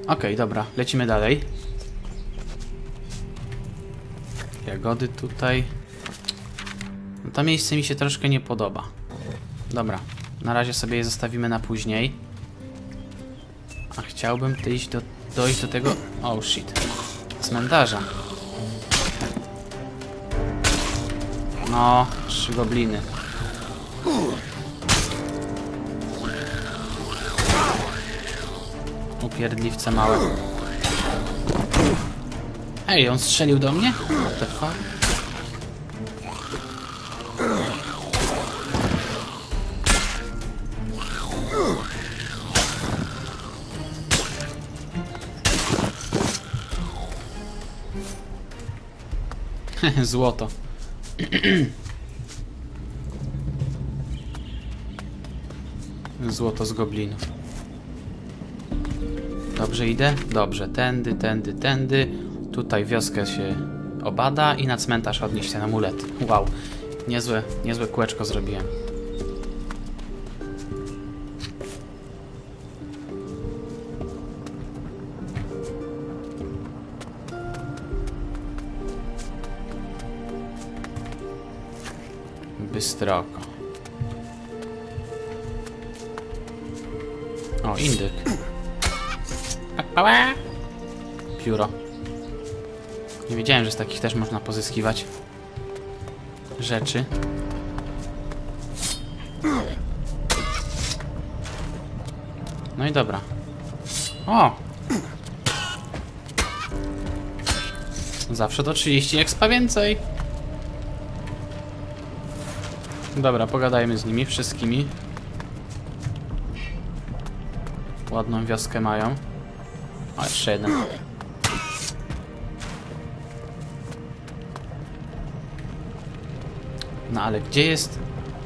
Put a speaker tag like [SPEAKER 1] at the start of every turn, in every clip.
[SPEAKER 1] Okej, dobra, lecimy dalej. Jagody tutaj. No to miejsce mi się troszkę nie podoba. Dobra, na razie sobie je zostawimy na później. A chciałbym dojść do tego... Oh shit. Cmentarza. No, 3 gobliny. Upierdliwce małe. Ej, on strzelił do mnie? What the fuck? Złoto. Złoto z goblinów. Dobrze idę? Dobrze. Tędy, tędy, tędy. Tutaj wioskę się obada i na cmentarz odnieść ten amulet. Wow. Niezłe kółeczko zrobiłem. Bystroko. O, indyk. Pióro. Nie wiedziałem, że z takich też można pozyskiwać rzeczy. No i dobra. O! Zawsze to 30 expa więcej. Dobra, pogadajmy z nimi wszystkimi. Ładną wioskę mają. O, jeszcze jeden. No ale gdzie jest...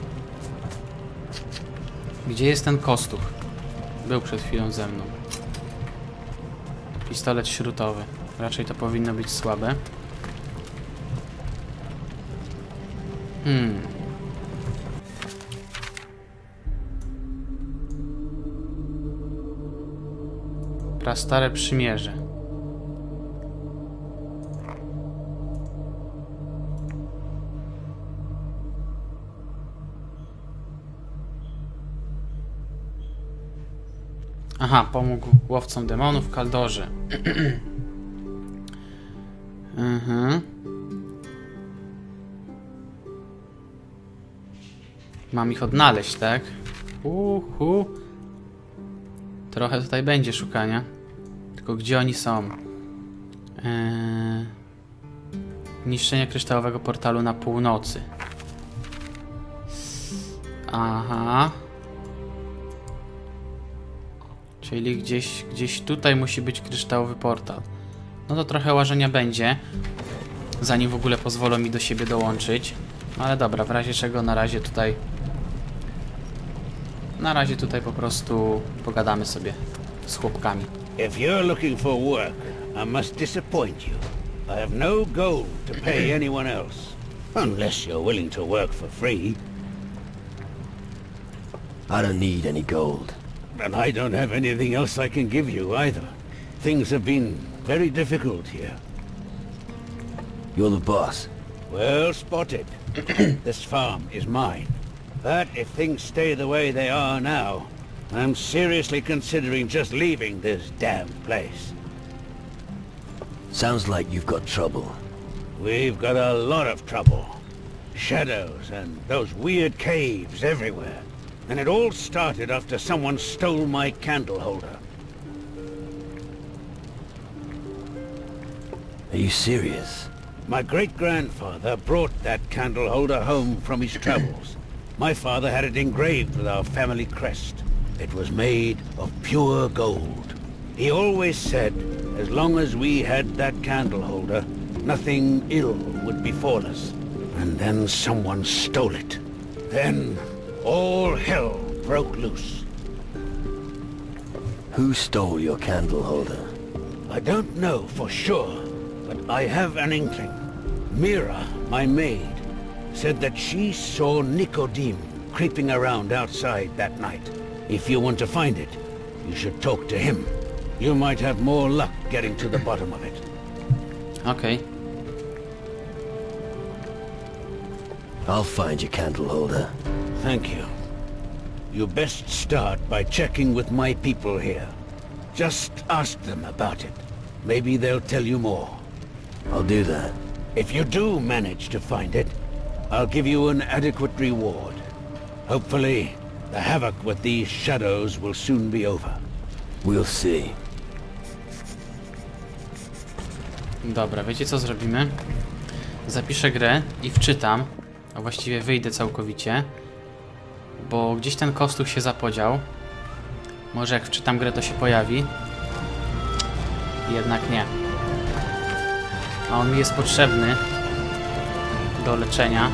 [SPEAKER 1] Gdzie jest ten kostuch? Był przed chwilą ze mną. Pistolet śrutowy. Raczej to powinno być słabe. Prastare przymierze. Aha, pomógł łowcom demonów w Kaldorze. Mam ich odnaleźć, tak? Trochę tutaj będzie szukania. Tylko gdzie oni są? Niszczenie kryształowego portalu na północy. Aha. Czyli gdzieś tutaj musi być kryształowy portal. No to trochę łażenia będzie, zanim w ogóle pozwolą mi do siebie dołączyć. Ale dobra, w razie czego na razie tutaj po prostu pogadamy sobie z chłopkami.
[SPEAKER 2] If you're looking for work, I must disappoint you. I have no gold to pay anyone else, unless you're willing to work for free.
[SPEAKER 3] I don't need any gold.
[SPEAKER 2] And I don't have anything else I can give you either. Things have been very difficult here.
[SPEAKER 3] You're the boss.
[SPEAKER 2] Well spotted. This farm is mine. But if things stay the way they are now, I'm seriously considering just leaving this damn place.
[SPEAKER 3] Sounds like you've got trouble.
[SPEAKER 2] We've got a lot of trouble. Shadows and those weird caves everywhere. And it all started after someone stole my candle holder.
[SPEAKER 3] Are you serious?
[SPEAKER 2] My great-grandfather brought that candle holder home from his travels. My father had it engraved with our family crest. It was made of pure gold. He always said, as long as we had that candle holder, nothing ill would befall us. And then someone stole it. Then all hell broke loose.
[SPEAKER 3] Who stole your candle holder?
[SPEAKER 2] I don't know for sure, but I have an inkling. Mira, my maid, said that she saw Nicodeme creeping around outside that night. If you want to find it, you should talk to him. You might have more luck getting to the bottom of it.
[SPEAKER 1] Okej.
[SPEAKER 3] I'll find your candle holder.
[SPEAKER 2] Thank you. You best start by checking with my people here. Just ask them about it. Maybe they'll tell you more.
[SPEAKER 3] I'll do that.
[SPEAKER 2] If you do manage to find it, I'll give you an adequate reward. Hopefully, the havoc with these shadows will soon be over.
[SPEAKER 3] We'll see.
[SPEAKER 1] Dobra, wiecie co zrobimy? Zapiszę grę i wczytam, a właściwie wyjdę całkowicie, bo gdzieś ten kostuch się zapodział. Może jak wczytam grę, to się pojawi. Jednak nie. A on mi jest potrzebny do leczenia.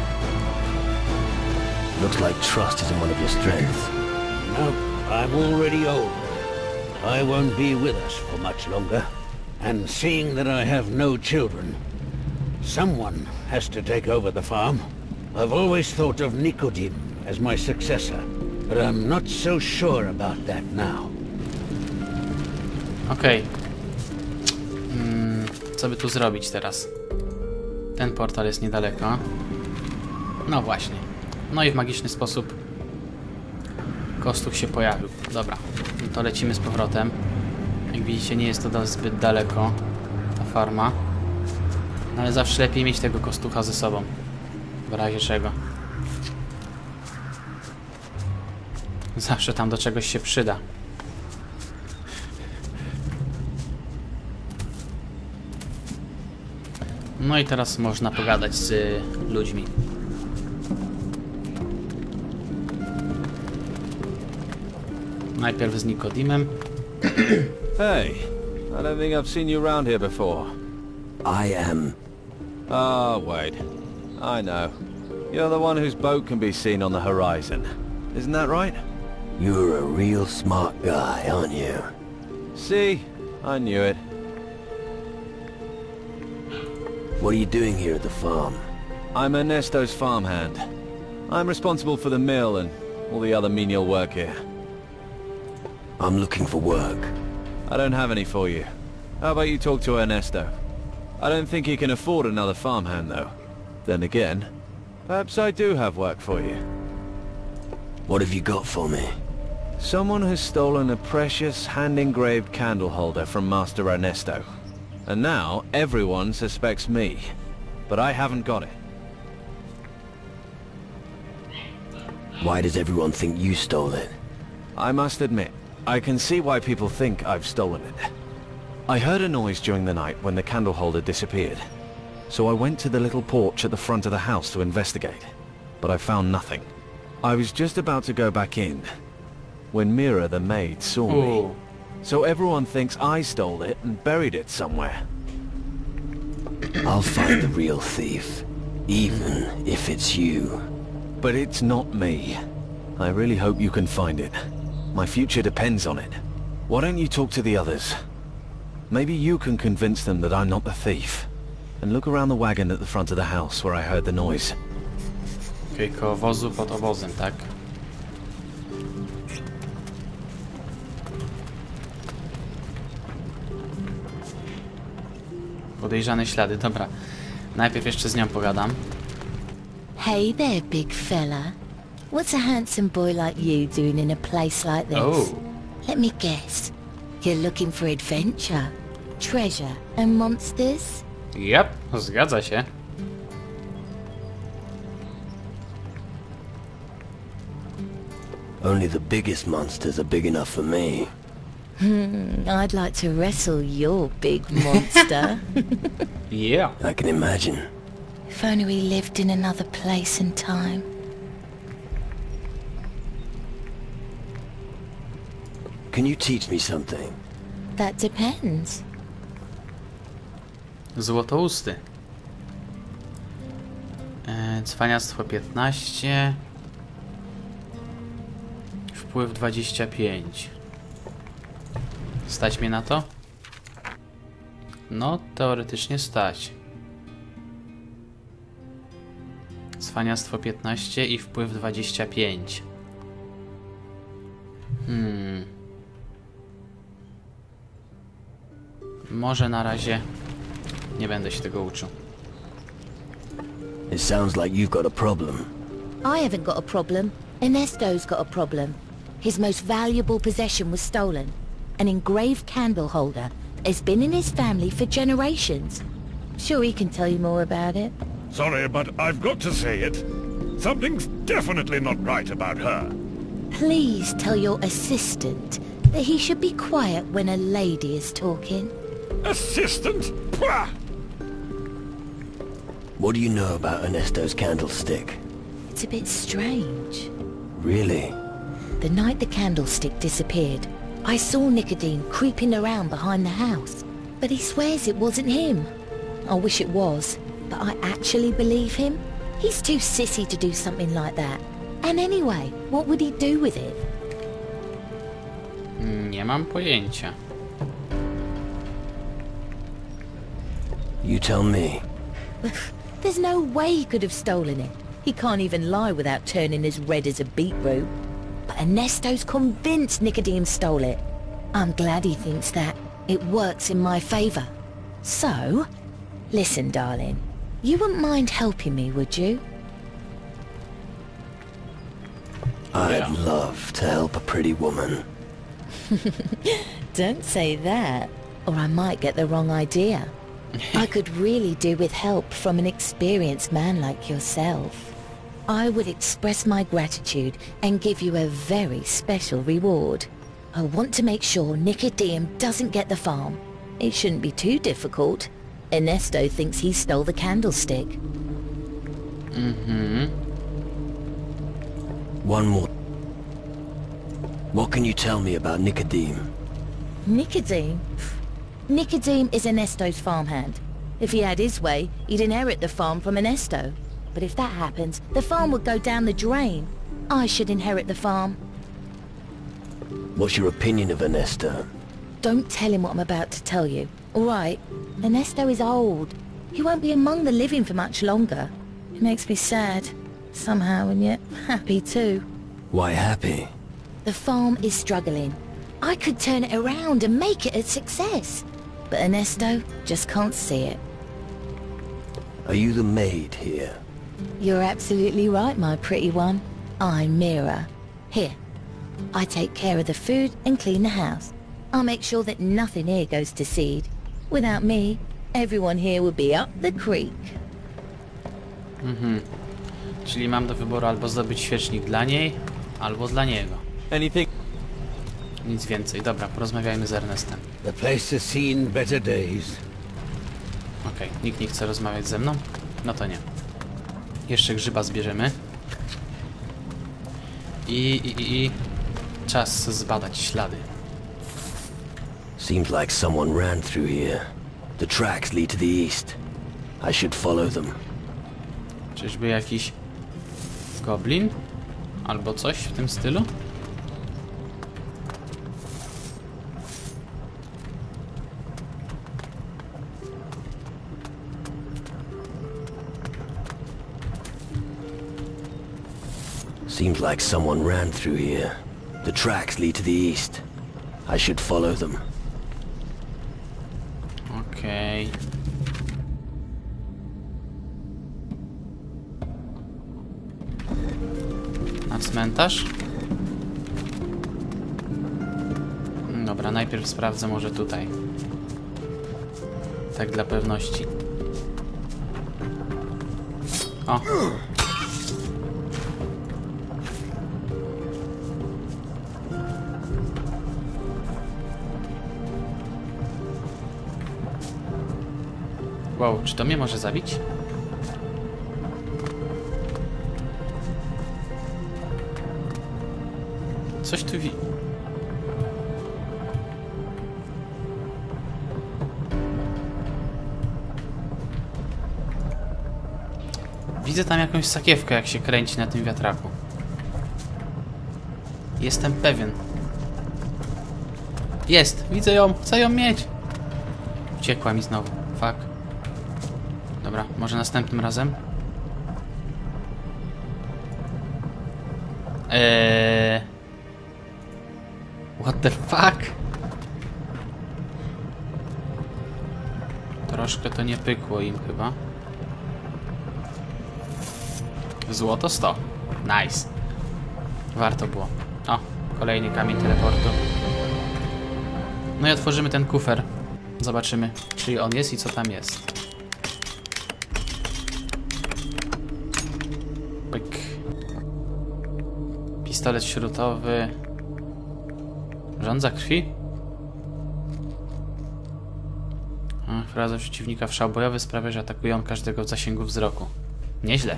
[SPEAKER 3] Looks like trust isn't one of your strengths.
[SPEAKER 2] No, I'm already old. I won't be with us for much longer. And seeing that I have no children, someone has to take over the farm. I've always thought of Nikodim as my successor, but I'm not so sure about that now.
[SPEAKER 1] Okej. Co by tu zrobić teraz? Ten portal jest niedaleko. No właśnie. No i w magiczny sposób kostuch się pojawił. Dobra, no to lecimy z powrotem. Jak widzicie, nie jest to zbyt daleko ta farma. No ale zawsze lepiej mieć tego kostucha ze sobą. W razie czego. Zawsze tam do czegoś się przyda. No i teraz można pogadać z ludźmi. Najpierw z Nikodimem.
[SPEAKER 4] Hey, I don't think I've seen you around here before.
[SPEAKER 3] I am...
[SPEAKER 4] Ah, wait. I know. You're the one whose boat can be seen on the horizon. Isn't that right?
[SPEAKER 3] You're a real smart guy, aren't you?
[SPEAKER 4] See? I knew it.
[SPEAKER 3] What are you doing here at the farm?
[SPEAKER 4] I'm Ernesto's farmhand. I'm responsible for the mill and all the other menial work here.
[SPEAKER 3] I'm looking for work.
[SPEAKER 4] I don't have any for you. How about you talk to Ernesto? I don't think he can afford another farmhand, though. Then again, perhaps I do have work for you.
[SPEAKER 3] What have you got for me?
[SPEAKER 4] Someone has stolen a precious hand-engraved candle holder from Master Ernesto. And now everyone suspects me. But I haven't got it.
[SPEAKER 3] Why does everyone think you stole it?
[SPEAKER 4] I must admit, I can see why people think I've stolen it. I heard a noise during the night when the candle holder disappeared. So I went to the little porch at the front of the house to investigate. But I found nothing. I was just about to go back in when Mira the maid saw me. So everyone thinks I stole it and buried it somewhere.
[SPEAKER 3] I'll find the real thief, even if it's you.
[SPEAKER 4] But it's not me. I really hope you can find it. My future depends on it. Why don't you talk to the others? Maybe you can convince them that I'm not the thief. And look around the wagon at the front of the house where I heard the noise.
[SPEAKER 1] Okej, koło wozu pod obozem, tak? Podejrzane ślady, dobra. Najpierw jeszcze z nią pogadam.
[SPEAKER 5] Hey there, big fella. What's a handsome boy like you doing in a place like this?
[SPEAKER 1] Oh.
[SPEAKER 5] Let me guess. You're looking for adventure, treasure and monsters?
[SPEAKER 1] Yep, zgadza się.
[SPEAKER 3] Only the biggest monsters are big enough for me.
[SPEAKER 5] I'd like to wrestle your big monster.
[SPEAKER 1] Yeah.
[SPEAKER 3] I can imagine.
[SPEAKER 5] If only we lived in another place and time.
[SPEAKER 3] Can you teach me something?
[SPEAKER 5] That depends.
[SPEAKER 1] Złotousty. Cwaniactwo 15. Wpływ 25. Stać mnie na to? No, teoretycznie stać. Cwaniactwo 15 i wpływ 25. może na razie nie będę się tego uczył.
[SPEAKER 3] It sounds like you've got a problem.
[SPEAKER 5] I haven't got a problem. Ernesto's got a problem. His most valuable possession was stolen. An engraved candle holder has been in his family for generations. Sure he can tell you more about it.
[SPEAKER 6] Sorry, but I've got to say it. Something's definitely not right about her.
[SPEAKER 5] Please tell your assistant that he should be quiet when a lady is talking.
[SPEAKER 6] Assistant? Pah!
[SPEAKER 3] What do you know about Ernesto's candlestick?
[SPEAKER 5] It's a bit strange.
[SPEAKER 3] Really?
[SPEAKER 5] The night the candlestick disappeared, I saw Nicodeme creeping around behind the house. But he swears it wasn't him. I wish it was, but I actually believe him. He's too sissy to do something like that. And anyway, what would he do with it?
[SPEAKER 1] Nie mam pojęcia.
[SPEAKER 3] You tell me.
[SPEAKER 5] There's no way he could have stolen it. He can't even lie without turning as red as a beetroot. But Ernesto's convinced Nicodeme stole it. I'm glad he thinks that. It works in my favor. So, listen, darling. You wouldn't mind helping me, would you?
[SPEAKER 3] I'd love to help a pretty woman.
[SPEAKER 5] Don't say that, or I might get the wrong idea. I could really do with help from an experienced man like yourself. I would express my gratitude and give you a very special reward. I want to make sure Nicodeme doesn't get the farm. It shouldn't be too difficult. Ernesto thinks he stole the candlestick.
[SPEAKER 3] One more. What can you tell me about Nicodeme?
[SPEAKER 5] Nicodeme? Nicodeme is Ernesto's farmhand. If he had his way, he'd inherit the farm from Ernesto. But if that happens, the farm would go down the drain. I should inherit the farm.
[SPEAKER 3] What's your opinion of Ernesto?
[SPEAKER 5] Don't tell him what I'm about to tell you. All right? Ernesto is old. He won't be among the living for much longer. It makes me sad, somehow, and yet happy too.
[SPEAKER 3] Why happy?
[SPEAKER 5] The farm is struggling. I could turn it around and make it a success. But Ernesto just can't see it.
[SPEAKER 3] Are you the maid here?
[SPEAKER 5] You're absolutely right, my pretty one. I'm Mira. Here. I take care of the food and clean the house. I'll make sure that nothing here goes to seed. Without me, everyone here would be up the creek.
[SPEAKER 1] Czyli mam do wyboru albo zdobyć świecznik dla niej, albo dla niego.
[SPEAKER 4] Anything?
[SPEAKER 1] Nic więcej. Dobra, porozmawiajmy z Ernestem.
[SPEAKER 2] The place has seen better days.
[SPEAKER 1] Okej, nikt nie chce rozmawiać ze mną? No to nie. Jeszcze grzyba zbierzemy. I czas zbadać ślady.
[SPEAKER 3] Seems like someone ran through here. The tracks lead to the east. I should follow them.
[SPEAKER 1] Czyżby jakiś goblin? Albo coś w tym stylu?
[SPEAKER 3] Seems like someone ran through here. The tracks lead to the east. I should follow them.
[SPEAKER 1] Okej. Na cmentarz? Dobra, najpierw sprawdzę może tutaj. Tak dla pewności. O! Wow, czy to mnie może zabić? Coś tu widzę tam jakąś sakiewkę, jak się kręci na tym wiatraku. Jestem pewien. Jest! Widzę ją! Chcę ją mieć! Uciekła mi znowu. Fuck. Dobra, może następnym razem? What the fuck? Troszkę to nie pykło im chyba. Złoto 100. Nice. Warto było. O, kolejny kamień teleportu. No i otworzymy ten kufer. Zobaczymy, czy on jest i co tam jest. Pyk. Pistolet śrutowy. Żądza krwi? Wprowadza przeciwnika w szał bojowy, sprawia, że atakuje on każdego w zasięgu wzroku. Nieźle.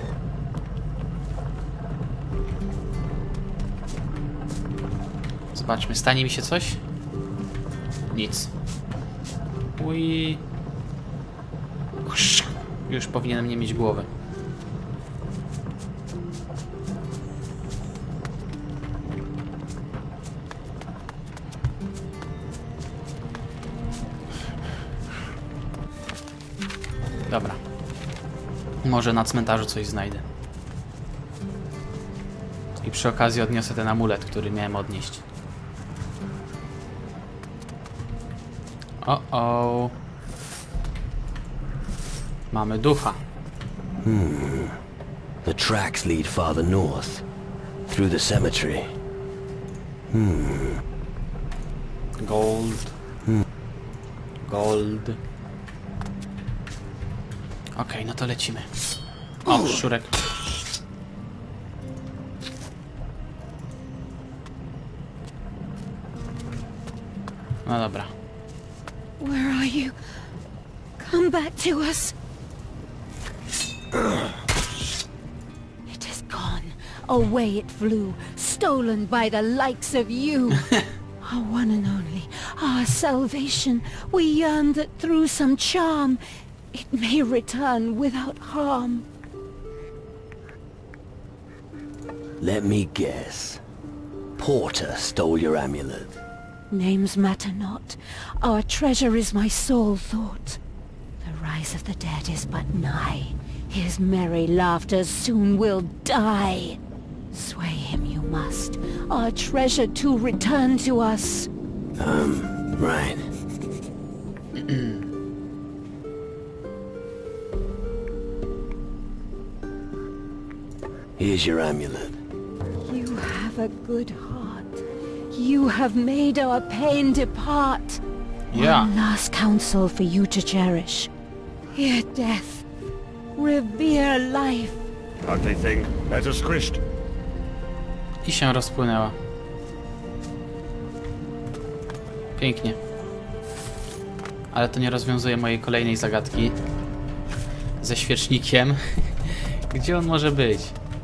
[SPEAKER 1] Zobaczmy, stanie mi się coś? Nic. Ui. Już powinienem nie mieć głowy. Dobra. Może na cmentarzu coś znajdę. I przy okazji odniosę ten amulet, który miałem odnieść. O. Mamy ducha.
[SPEAKER 3] The tracks lead farther north, through the cemetery.
[SPEAKER 1] Gold. Gold. Okej, no to lecimy. O, szczurek. No dobra.
[SPEAKER 5] Where are you? Come back to us. It is gone. Away it flew, stolen by the likes of you. Our one and only, our salvation. We yearn that through some charm, it may return without harm.
[SPEAKER 3] Let me guess. Porter stole your amulet.
[SPEAKER 5] Names matter not. Our treasure is my sole thought. The rise of the dead is but nigh. His merry laughter soon will die. Sway him you must. Our treasure to return to us.
[SPEAKER 3] Right. Here's your amulet.
[SPEAKER 5] You have a good heart. You have made our pain depart.
[SPEAKER 1] Yeah.
[SPEAKER 5] One last counsel for you to cherish. Fear death. Revere life.
[SPEAKER 6] Ugly thing. Better squished.
[SPEAKER 1] I się rozpłynęła. Pięknie. Ale to nie rozwiązuje mojej kolejnej zagadki. Ze świecznikiem. Gdzie on może być?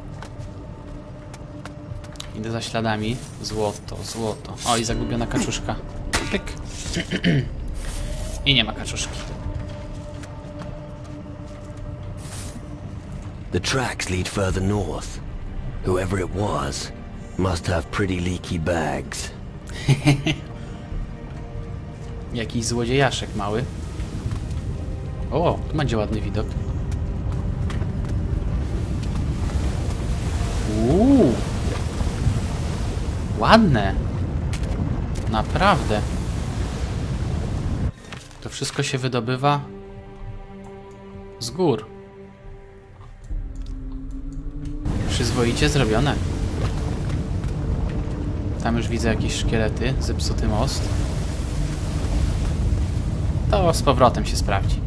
[SPEAKER 1] Idę za śladami. Złoto, złoto. O, i zagubiona kaczuszka. Pyk. I nie ma kaczuszki.
[SPEAKER 3] The tracks lead further north. Whoever it was must have pretty leaky bags.
[SPEAKER 1] Jakiś złodziejaszek mały. O, tu będzie ładny widok. Ładne. Naprawdę. To wszystko się wydobywa z gór. Przyzwoicie zrobione. Tam już widzę jakieś szkielety, zepsuty most. To z powrotem się sprawdzi.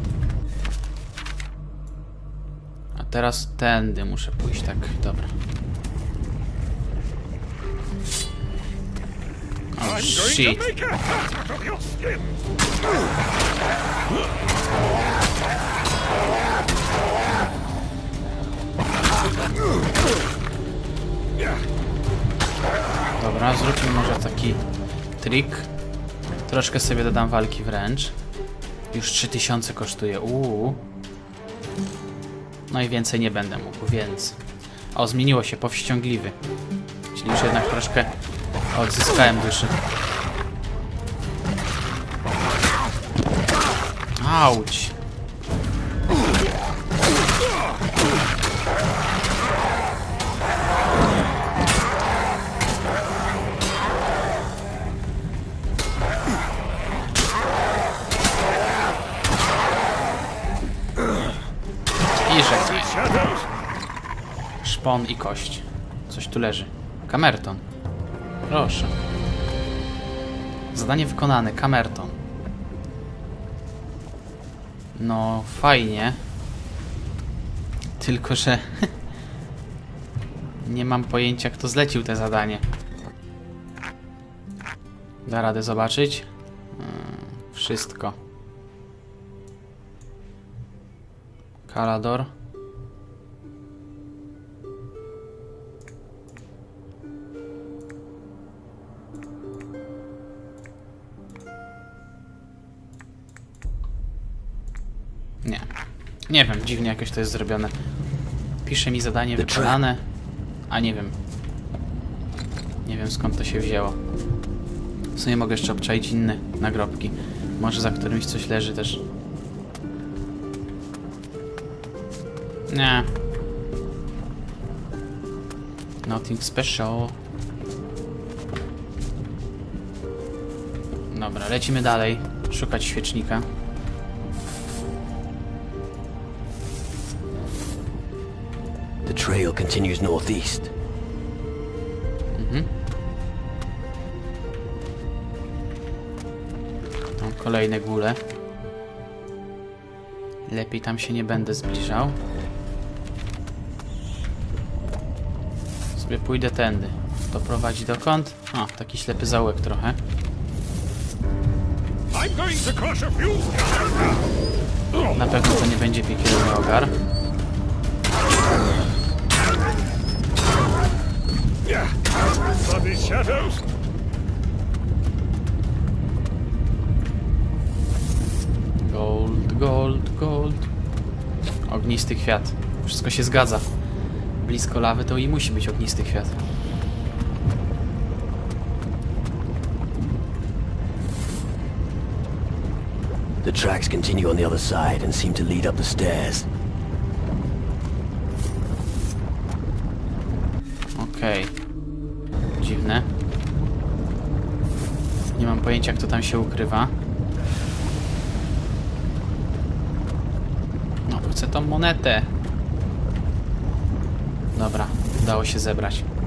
[SPEAKER 1] A teraz tędy muszę pójść, tak, dobra. Oh shit. Dobra, zróbmy może taki trik. Troszkę sobie dodam walki wręcz. Już 3000 kosztuje. No i więcej nie będę mógł, więc... O, zmieniło się, powściągliwy. Czyli już jednak troszkę odzyskałem duszy. Auć. bliżej. Szpon i kość. Coś tu leży. Kamerton. Proszę. Zadanie wykonane. Kamerton. No, fajnie. Tylko, że... nie mam pojęcia, kto zlecił te zadanie. Da radę zobaczyć? Wszystko. Calador. Nie. Nie wiem, dziwnie jakoś to jest zrobione. Pisze mi zadanie wykonane, a nie wiem. Nie wiem, skąd to się wzięło. W sumie mogę jeszcze obczaić inne nagrobki. Może za którymś coś leży też. Nie. Nothing special. Dobra, lecimy dalej. Szukać świecznika.
[SPEAKER 3] The trail continues northeast.
[SPEAKER 1] Tam kolejne góle. Lepiej tam się nie będę zbliżał. Sobie pójdę tędy. To prowadzi dokąd? O, taki ślepy zaułek trochę.
[SPEAKER 6] I'm going to crush a few.
[SPEAKER 1] Na pewno to nie będzie piekielny ogar.
[SPEAKER 6] Bloody shadows.
[SPEAKER 1] Gold, gold, gold. Ognisty kwiat. Wszystko się zgadza. Blisko lawy to i musi być ognisty kwiat.
[SPEAKER 3] The tracks continue on the other side and seem to lead up the stairs.
[SPEAKER 1] Okej. Dziwne. Nie mam pojęcia, kto tam się ukrywa. No, chcę tą monetę. Dobra, udało się zebrać.